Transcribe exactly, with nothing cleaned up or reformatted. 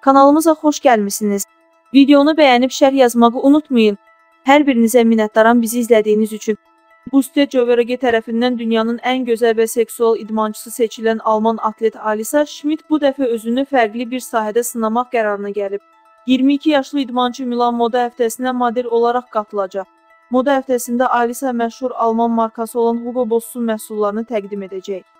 Kanalımıza xoş gəlmisiniz. Videonu bəyənib şərh yazmağı unutmayın. Hər birinizə minnətdaram bizi izlədiyiniz üçün. Buster Joverage tərəfindən dünyanın ən gözəl və seksual idmançısı seçilən Alman atlet Alisa Schmidt bu dəfə özünü fərqli bir sahədə sınamaq qərarına gəlib. iyirmi iki yaşlı idmançı Milan Moda həftəsinə model olaraq qatılacaq. Moda həftəsində Alisa məşhur Alman markası olan Hugo Boss'un məhsullarını təqdim edəcək.